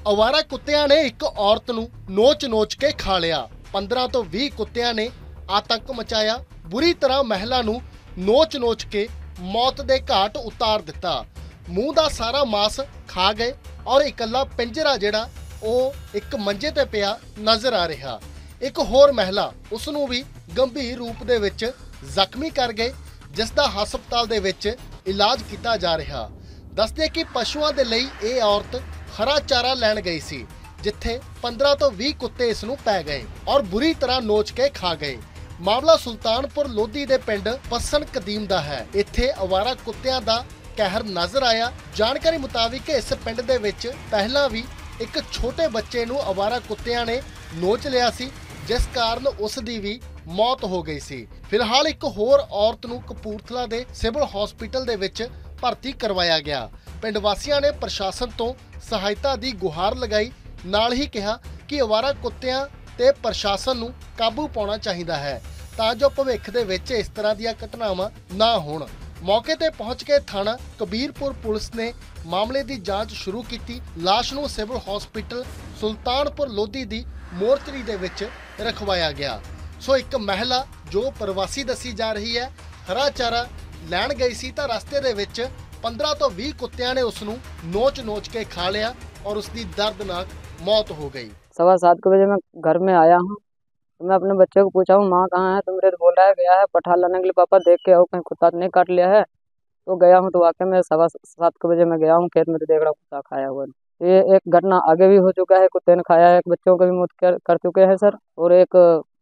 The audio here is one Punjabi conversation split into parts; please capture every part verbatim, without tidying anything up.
ਅਵਾਰਾ ਕੁੱਤਿਆਂ ਨੇ ਇੱਕ ਔਰਤ ਨੂੰ ਨੋਚ-ਨੋਚ ਕੇ ਖਾ ਲਿਆ। ਪੰਦਰਾਂ ਤੋਂ ਵੀਹ ਕੁੱਤਿਆਂ ਨੇ ਆਤੰਕ ਮਚਾਇਆ। ਬੁਰੀ ਤਰ੍ਹਾਂ ਮਹਿਲਾ ਨੂੰ ਨੋਚ-ਨੋਚ ਕੇ ਮੌਤ ਦੇ ਘਾਟ ਉਤਾਰ ਦਿੱਤਾ। ਮੂੰਹ ਦਾ ਸਾਰਾ ਮਾਸ ਖਾ ਗਏ ਔਰ ਇਕੱਲਾ ਪਿੰਜਰਾ ਜਿਹੜਾ ਉਹ ਇੱਕ ਮੰਜੇ ਤੇ ਪਿਆ ਨਜ਼ਰ ਆ ਰਿਹਾ। ਇੱਕ ਹੋਰ ਮਹਿਲਾ ਉਸ ਨੂੰ ਵੀ ਗੰਭੀਰ ਰੂਪ ਦੇ ਵਿੱਚ ਜ਼ਖਮੀ ਕਰ ਗਏ, ਜਿਸ ਦਾ ਹਸਪਤਾਲ ਦੇ ਵਿੱਚ ਇਲਾਜ ਕੀਤਾ ਜਾ ਰਿਹਾ। ਦੱਸਦੇ ਕਿ ਪਸ਼ੂਆਂ ਦੇ ਲਈ ਇਹ ਔਰਤ ਹਰਾ ਚਾਰਾ ਲੈਣ ਗਈ ਸੀ, ਜਿੱਥੇ ਪੰਦਰਾਂ ਤੋਂ ਵੀਹ ਕੁੱਤੇ ਇਸ ਨੂੰ ਪੈ ਗਏ ਔਰ ਬੁਰੀ ਤਰ੍ਹਾਂ ਨੋਚ ਕੇ ਖਾ ਗਏ। ਮਾਮਲਾ ਸੁਲਤਾਨਪੁਰ ਲੋਧੀ ਦੇ ਪਿੰਡ ਪੱਸਣ ਕਦੀਮ ਦਾ ਹੈ। ਇੱਥੇ ਅਵਾਰਾ ਕੁੱਤਿਆਂ ਦਾ ਕਹਿਰ ਨਜ਼ਰ ਆਇਆ। ਜਾਣਕਾਰੀ ਮੁਤਾਬਿਕ ਇਸ ਪਿੰਡ ਦੇ ਵਿੱਚ ਪਹਿਲਾਂ ਵੀ ਇੱਕ ਛੋਟੇ ਬੱਚੇ ਨੂੰ ਅਵਾਰਾ ਕੁੱਤਿਆਂ ਨੇ ਨੋਚ ਲਿਆ ਸੀ, ਜਿਸ ਕਾਰਨ ਉਸ ਦੀ ਵੀ ਮੌਤ ਹੋ ਗਈ ਸੀ। ਫਿਲਹਾਲ ਇੱਕ ਹੋਰ ਔਰਤ ਨੂੰ ਕਪੂਰਥਲਾ ਦੇ ਸਿਵਲ ਹਸਪੀਟਲ ਦੇ ਵਿੱਚ ਭਰਤੀ ਕਰਵਾਇਆ ਗਿਆ। ਪਿੰਡ ਵਾਸੀਆਂ ਨੇ ਪ੍ਰਸ਼ਾਸਨ ਤੋਂ ਸਹਾਇਤਾ ਦੀ ਗੁਹਾਰ ਲਗਾਈ, ਨਾਲ ਹੀ ਕਿਹਾ ਕਿ ਅਵਾਰਾ ਕੁੱਤਿਆਂ ਤੇ ਪ੍ਰਸ਼ਾਸਨ ਨੂੰ ਕਾਬੂ ਪਾਉਣਾ ਚਾਹੀਦਾ ਹੈ ਤਾਂ ਜੋ ਭਵਿੱਖ ਦੇ ਵਿੱਚ ਇਸ ਤਰ੍ਹਾਂ ਦੀਆਂ ਘਟਨਾਵਾਂ ਨਾ ਹੋਣ। ਮੌਕੇ ਤੇ ਪਹੁੰਚ ਕੇ ਥਾਣਾ ਕਬੀਰਪੁਰ ਪੁਲਿਸ ਨੇ ਮਾਮਲੇ ਦੀ ਜਾਂਚ ਸ਼ੁਰੂ ਕੀਤੀ। ਲਾਸ਼ ਨੂੰ ਸਿਵਲ ਹਸਪੀਟਲ ਸੁਲਤਾਨਪੁਰ ਲੋਧੀ ਦੀ ਮੋਰਚਰੀ ਦੇ ਵਿੱਚ ਰਖਵਾਇਆ ਗਿਆ। ਸੋ ਇੱਕ ਮਹਿਲਾ ਜੋ ਪ੍ਰਵਾਸੀ ਦੱਸੀ ਜਾ ਰਹੀ ਹੈ, ਹਰਾ ਚਾਰਾ ਲੈਣ ਗਈ ਸੀ ਤਾਂ ਰਸਤੇ ਦੇ ਵਿੱਚ पंद्रह तो बीस कुत्तियां ने उसनू नोच नोच के खा लिया और उसकी दर्दनाक मौत हो गई। सवा सात के बजे मैं घर में आया हूँ तो मैं अपने बच्चे को पूछा हूँ माँ कहाँ है, तो मेरे बोल रहा है गया है पठा लाने के लिए, पापा देख के आओ कहीं कुत्ता नहीं काट लिया है। तो गया हूँ तो वाकई में सवा सात के बजे मैं गया हूँ खेत में, तो देख रहा कुत्ता खाया हुआ। ये एक घटना आगे भी हो चुका है, कुत्ते ने खाया है, एक बच्चों को भी मौत कर, कर चुके हैं सर, और एक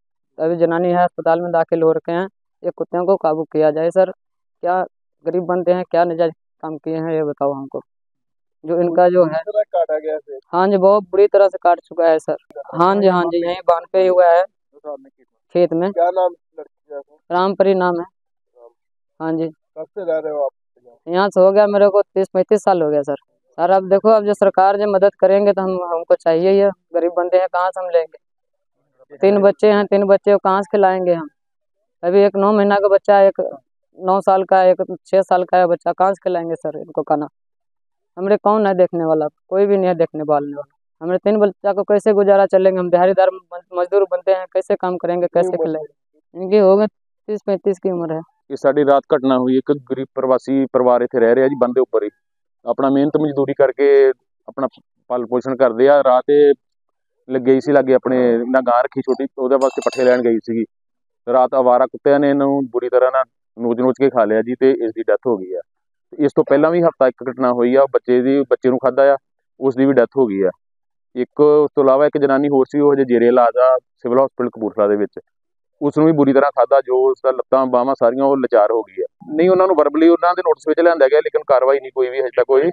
अभी जनानी है अस्पताल में दाखिल हो रखे हैं। ये कुत्तों को काबू किया जाए सर। क्या गरीब बनते हैं, क्या नजायज काम किए हैं ये बताओ हमको। जो इनका जो है काटा गया है। हाँ जी, बहुत बुरी तरह से काट चुका है सर। हाँ जी हाँ जी, यहीं बांध पे ही हुआ है खेत में। क्या नाम लड़की का? रामपरी नाम है। हाँ जी। कब से रह रहे हो आप यहाँ से? हो गया मेरे को तीस पैंतीस साल हो गया सर। सर अब देखो, अब जो सरकार जो मदद करेंगे तो हम हमको चाहिए ही है। गरीब बंदे हैं, कहाँ से हम लेंगे? तीन बच्चे हैं, तीन बच्चे को कहाँ से खिलाएंगे हम? अभी एक नौ महीना का बच्चा है, एक नौ साल का है, एक छः साल का है बच्चा, कहाँ से खिलाएंगे सर इनको खाना? हमारे कौन है देखने वाला? कोई भी नहीं है देखने वाले वाला। हमारे तीन बच्चा को कैसे गुजारा चलेंगे? हम दिहाड़ीदार मजदूर बनते हैं, कैसे काम करेंगे, कैसे खिलाएंगे? इनकी हो गए तीस पैंतीस की उम्र है। ਇਹ ਸਾਡੀ ਰਾਤ ਘਟਨਾ ਹੋਈ। ਇੱਕ ਗਰੀਬ ਪ੍ਰਵਾਸੀ ਪਰਿਵਾਰ ਇੱਥੇ ਰਹਿ ਰਿਹਾ ਜੀ, ਬੰਦੇ ਉੱਪਰ ਹੀ ਆਪਣਾ ਮਿਹਨਤ ਮਜ਼ਦੂਰੀ ਕਰਕੇ ਆਪਣਾ ਪਾਲ ਪੋਸ਼ਣ ਕਰਦੇ ਆ। ਰਾਤ ਇਹ ਲੱਗੇ ਸੀ ਲਾਗੇ ਆਪਣੇ ਨਾ ਗਾਂ ਰੱਖੀ ਛੋਟੀ, ਉਹਦੇ ਵਾਸਤੇ ਪੱਠੇ ਲੈਣ ਗਈ ਸੀਗੀ। ਰਾਤ ਅਵਾਰਾ ਕੁੱਤਿਆਂ ਨੇ ਇਹਨੂੰ ਬੁਰੀ ਤਰ੍ਹਾਂ ਨਾਲ ਨੋਚ ਨੋਚ ਕੇ ਖਾ ਲਿਆ ਜੀ, ਤੇ ਇਸ ਦੀ ਡੈਥ ਹੋ ਗਈ ਆ। ਇਸ ਤੋਂ ਪਹਿਲਾਂ ਵੀ ਹਫਤਾ ਇੱਕ ਘਟਨਾ ਹੋਈ ਆ, ਬੱਚੇ ਦੀ ਬੱਚੇ ਨੂੰ ਖਾਧਾ ਆ, ਉਸ ਦੀ ਵੀ ਡੈਥ ਹੋ ਗਈ ਆ। ਇੱਕ ਉਸ ਤੋਂ ਇਲਾਵਾ ਇੱਕ ਜਨਾਨੀ ਹੋਰ ਸੀ, ਉਹ ਹਜੇ ਜੇਰੇ ਇਲਾਜ ਆ ਸਿਵਲ ਹਸਪੀਟਲ ਕਪੂਰਥਲਾ ਦੇ ਵਿੱਚ। ਉਸ ਨੂੰ ਵੀ ਬੁਰੀ ਤਰ੍ਹਾਂ ਖਾਧਾ, ਜੋ ਉਸਦਾ ਲੱਤਾਂ ਬਾਹਾਂ ਸਾਰੀਆਂ ਉਹ ਲਾਚਾਰ ਹੋ ਗਈ ਆ। ਨਹੀਂ, ਉਹਨਾਂ ਨੂੰ ਵਰਬਲੀ ਉਹਨਾਂ ਦੇ ਨੋਟਿਸ ਵਿੱਚ ਲਿਆਂਦਾ ਗਿਆ, ਲੇਕਿਨ ਕਾਰਵਾਈ ਨਹੀਂ ਕੋਈ ਵੀ ਹਜੇ ਤੱਕ ਹੋਈ।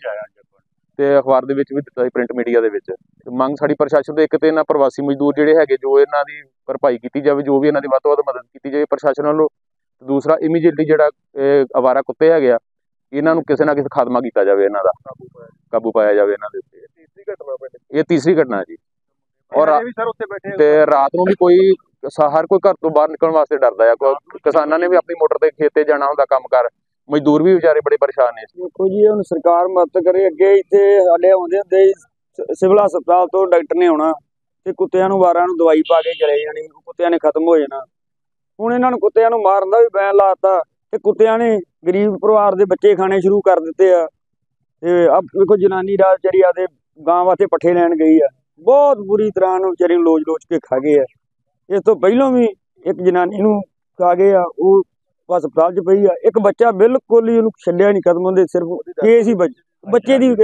ਤੇ ਅਖਬਾਰ ਦੇ ਵਿੱਚ ਵੀ ਦਿੱਤਾ ਸੀ, ਪ੍ਰਿੰਟ ਮੀਡੀਆ ਦੇ ਵਿੱਚ। ਮੰਗ ਸਾਡੀ ਪ੍ਰਸ਼ਾਸਨ ਤੋਂ ਇੱਕ ਤੇ ਇਹਨਾਂ ਪ੍ਰਵਾਸੀ ਮਜ਼ਦੂਰ ਜਿਹੜੇ ਹੈਗੇ, ਜੋ ਇਹਨਾਂ ਦੀ ਭਰਪਾਈ ਕੀਤੀ ਜਾਵੇ, ਜੋ ਵੀ ਇਹਨਾਂ ਦੀ ਵੱਧ ਤੋਂ ਵੱਧ ਮਦਦ ਕੀਤੀ ਜਾਵੇ ਪ੍ਰਸ਼ਾਸਨ ਵੱਲੋਂ। ਦੂਸਰਾ ਇਮੀਡੀਏਟਲੀ ਜਿਹੜਾ ਅਵਾਰਾ ਕੁੱਤੇ ਹੈਗੇ ਆ, ਇਹਨਾਂ ਨੂੰ ਕਿਸੇ ਨਾ ਕਿਸੇ ਖਾਤਮਾ ਕੀਤਾ ਜਾਵੇ, ਇਹਨਾਂ ਦਾ ਕਾਬੂ ਪਾਇਆ ਜਾਵੇ ਇਹਨਾਂ ਦੇ ਉੱਤੇ। ਇਹ ਤੀਸਰੀ ਘਟਨਾ ਹੈ ਜੀ। ਔਰ ਤੇ ਰਾਤ ਨੂੰ ਵੀ ਕੋਈ ਹਰ ਕੋਈ ਘਰ ਤੋਂ ਬਾਹਰ ਨਿਕਲਣ ਵਾਸਤੇ ਡਰਦਾ ਆ। ਕਿਸਾਨਾਂ ਨੇ ਵੀ ਆਪਣੀ ਮੋਟਰ ਤੇ ਖੇਤੇ ਜਾਣਾ ਹੁੰਦਾ ਕੰਮ ਕਰ, ਮਜ਼ਦੂਰ ਵੀ ਵਿਚਾਰੇ ਬੜੇ ਪਰੇਸ਼ਾਨ ਨੇ। ਦੇਖੋ ਜੀ, ਹੁਣ ਸਰਕਾਰ ਮਦਦ ਕਰੇ। ਅੱਗੇ ਇੱਥੇ ਸਾਡੇ ਆਉਂਦੇ ਹੁੰਦੇ ਸਿਵਲ ਹਸਪਤਾਲ ਤੋਂ ਡਾਕਟਰ ਨੇ ਆਉਣਾ ਤੇ ਕੁੱਤਿਆਂ ਨੂੰ ਵਾਰਾਂ ਨੂੰ ਦਵਾਈ ਪਾ ਕੇ ਚਲੇ ਜਾਣੀ, ਕੁੱਤਿਆਂ ਨੇ ਖਤਮ ਹੋ ਜਾਣਾ। ਹੁਣ ਇਹਨਾਂ ਨੂੰ ਕੁੱਤਿਆਂ ਨੂੰ ਮਾਰਨ ਦਾ ਵੀ ਬੈਨ ਲਾਤਾ ਤੇ ਕੁੱਤਿਆਂ ਨੇ ਗਰੀਬ ਪਰਿਵਾਰ ਦੇ ਬੱਚੇ ਖਾਣੇ ਸ਼ੁਰੂ ਕਰ ਦਿੱਤੇ ਆ। ਤੇ ਆ ਵੇਖੋ, ਜਨਾਨੀ ਰਾਤ ਵਿਚਾਰੀ ਆਦੇ ਗਾਂ ਵਾਸਤੇ ਪੱਠੇ ਲੈਣ ਗਈ ਆ, ਬਹੁਤ ਬੁਰੀ ਤਰ੍ਹਾਂ ਨੂੰ ਵਿਚਾਰੀ ਨੂੰ ਲੋਚ ਲੋਚ ਕੇ ਖਾ ਗਏ ਆ। ਇਸ ਤੋਂ ਪਹਿਲਾਂ ਵੀ ਇੱਕ ਜਨਾਨੀ ਨੂੰ ਖਾ ਗਏ ਆ, ਉਹ ਹਸਪਤਾਲ 'ਚ ਪਈ ਆ। ਇੱਕ ਬੱਚਾ ਬਿਲਕੁਲ ਹੀ ਉਹਨੂੰ ਛੱਡਿਆ ਨਹੀਂ, ਕਦਮ ਉਹਦੇ ਸਿਰਫ ਕੇਸ ਹੀ ਬੱਚੇ ਦੀ।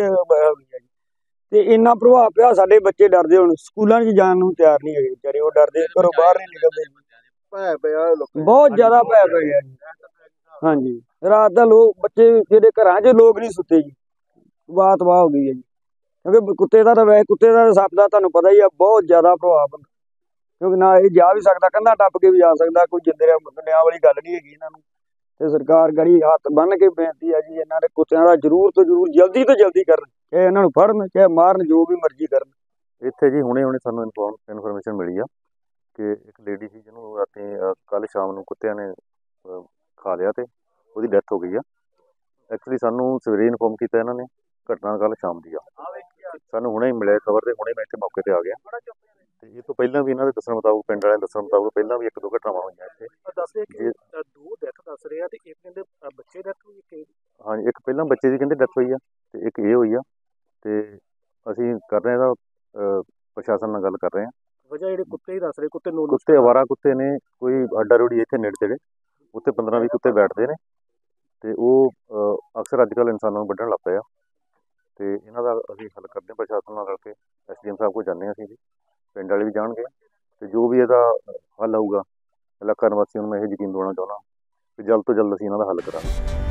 ਤੇ ਇੰਨਾ ਪ੍ਰਭਾਵ ਪਿਆ, ਸਾਡੇ ਬੱਚੇ ਡਰਦੇ, ਹੁਣ ਸਕੂਲਾਂ 'ਚ ਜਾਣ ਨੂੰ ਤਿਆਰ ਨਹੀਂ ਹੈਗੇ ਵਿਚਾਰੇ, ਉਹ ਡਰਦੇ, ਘਰੋਂ ਬਾਹਰ ਨਹੀਂ ਨਿਕਲਦੇ। ਬਹੁਤ ਜ਼ਿਆਦਾ ਭੈ ਪੈ ਗਿਆ ਜੀ। ਹਾਂਜੀ, ਰਾਤ ਦਾ ਲੋਕ ਬੱਚੇ ਜਿਹੜੇ ਘਰਾਂ 'ਚ ਲੋਕ ਨਹੀਂ ਸੁੱਤੇ ਜੀ, ਤਬਾਹ ਤਬਾਹ ਹੋ ਗਈ ਹੈ ਜੀ। ਕਿਉਂਕਿ ਕੁੱਤੇ ਦਾ ਤਾਂ ਵੈਸੇ ਕੁੱਤੇ ਦਾ ਸੱਪ ਦਾ ਤੁਹਾਨੂੰ ਪਤਾ ਹੀ ਆ, ਬਹੁਤ ਜ਼ਿਆਦਾ ਪ੍ਰਭਾਵ ਹੁੰਦਾ। ਕਿਉਂਕਿ ਨਾ ਇਹ ਜਾ ਵੀ ਸਕਦਾ, ਕੰਧਾਂ ਟੱਪ ਕੇ ਵੀ ਜਾ ਸਕਦਾ, ਕੋਈ ਜਿੰਦਰਿਆਂ ਮੰਗਣਿਆਂ ਵਾਲੀ ਗੱਲ ਨਹੀਂ ਹੈਗੀ ਇਹਨਾਂ ਨੂੰ। ਤੇ ਸਰਕਾਰ ਗੜੀ ਹੱਥ ਬੰਨ੍ਹ ਕੇ ਬੇਨਤੀ ਆ ਜੀ, ਇਹਨਾਂ ਦੇ ਕੁੱਤਿਆਂ ਦਾ ਜ਼ਰੂਰ ਤੋਂ ਜ਼ਰੂਰ ਜਲਦੀ ਤੋਂ ਜਲਦੀ ਕਰਨ, ਚਾਹੇ ਇਹਨਾਂ ਨੂੰ ਫੜਨ ਚਾਹੇ ਮਾਰਨ, ਜੋ ਵੀ ਮਰਜ਼ੀ ਕਰਨ। ਇੱਥੇ ਜੀ ਹੁਣੇ ਹੁਣੇ ਸਾਨੂੰ ਇਨਫੋਰਮ ਇਨਫੋਰਮੇਸ਼ਨ ਮਿਲੀ ਆ ਕਿ ਇੱਕ ਲੇਡੀ ਸੀ ਜਿਹਨੂੰ ਰਾਤੀ ਕੱਲ੍ਹ ਸ਼ਾਮ ਨੂੰ ਕੁੱਤਿਆਂ ਨੇ ਖਾ ਲਿਆ ਤੇ ਉਹਦੀ ਡੈਥ ਹੋ ਗਈ ਆ। ਐਕਚੁਅਲੀ ਸਾਨੂੰ ਸਵੇਰੇ ਇਨਫੋਰਮ ਕੀਤਾ ਇਹਨਾਂ ਨੇ, ਘਟਨਾ ਕੱਲ੍ਹ ਸ਼ਾਮ ਦੀ ਆ। ਸਾਨੂੰ ਹੁਣੇ ਹੀ ਮਿਲਿਆ ਖਬਰ ਤੇ ਹੁਣੇ ਮੈਂ ਇੱਥੇ ਮੌਕੇ ਤੇ ਆ ਗਿਆ ਤੇ ਇਹ ਤੋਂ ਪਹਿਲਾਂ ਵੀ ਇਹਨਾਂ ਦੇ ਦੱਸਣ ਮੁਤਾਬਕ ਪਿੰਡ ਵਾਲਿਆਂ ਦੇ ਦੱਸਣ ਮੁਤਾਬਕ ਪਹਿਲਾਂ ਵੀ ਇੱਕ ਦੋ ਘਟਨਾਵਾਂ ਹੋਈਆਂ ਇੱਥੇ। ਦੱਸਦੇ ਕਿ ਜੀ। ਅ, ਦੋ ਡੈਥ ਦੱਸ ਰਹੇ ਆ ਤੇ ਇੱਕ ਕਹਿੰਦੇ ਅ, ਬੱਚੇ ਡੈਥ ਹੋਈ ਕਿ ਹਾਂਜੀ, ਇੱਕ ਪਹਿਲਾਂ ਬੱਚੇ ਦੀ ਕਹਿੰਦੇ ਡੈਥ ਹੋਈ ਆ ਤੇ ਇੱਕ ਇਹ ਹੋਈ ਆ ਤੇ ਅਸੀਂ ਕਰ ਰਹੇ ਹਾਂ ਇਹਦਾ ਅ, ਪ੍ਰਸ਼ਾਸਨ ਨਾਲ ਗੱਲ ਕਰ ਰਹੇ ਹਾਂ। ਵਜ੍ਹਾ ਜਿਹੜੇ ਕੁੱਤੇ ਹੀ ਦੱਸ ਰਹੇ ਕੁੱਤੇ ਨੋ ਕੁੱਤੇ ਅਵਾਰਾ ਕੁੱਤੇ ਨੇ, ਕੋਈ ਅੱਡਾ ਰੋੜੀ ਇੱਥੇ ਨੇੜੇ ਤੇੜੇ ਉੱਥੇ ਪੰਦਰਾਂ ਵੀਹ ਕੁੱਤੇ ਬੈਠਦੇ ਨੇ ਤੇ ਉਹ ਅ, ਅਕਸਰ ਅੱਜ ਕੱਲ੍ਹ ਇਨਸਾਨਾਂ ਨੂੰ ਵੱਢਣ ਲੱਗ ਪਏ ਆ ਤੇ ਇਹਨਾਂ ਦਾ ਅਸੀਂ ਹੱਲ ਕਰਦੇ ਹਾਂ ਪ੍ਰਸ਼ਾਸਨ ਨਾਲ ਰਲ ਕੇ। ਐਸ ਡੀ ਐਮ ਸਾਹਿਬ ਕੋਲ ਜਾਂਦੇ ਹਾਂ ਅਸੀਂ ਵੀ, ਪਿੰਡ ਵਾਲੇ ਵੀ ਜਾਣਗੇ ਤੇ ਜੋ ਵੀ ਇਹਦਾ ਹੱਲ ਹੋਊਗਾ ਇਲਾਕਾ ਨਿਵਾਸੀਆਂ ਨੂੰ ਮੈਂ ਇਹ ਯਕੀਨ ਦਿਵਾਉਣਾ ਚਾਹੁੰਦਾ ਕਿ ਜਲਦ ਤੋਂ ਜਲਦ ਅਸੀਂ ਇਹਨਾਂ ਦਾ ਹੱਲ ਕਰਾਂਗੇ।